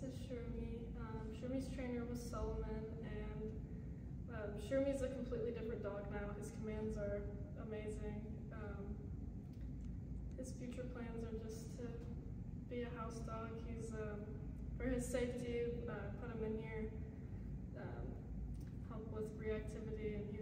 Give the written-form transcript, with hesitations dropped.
is Shroomy. Shroomy's trainer was Solomon, and Shroomy a completely different dog now. His commands are amazing. His future plans are just to be a house dog. He's, for his safety, put him in here, help with reactivity, and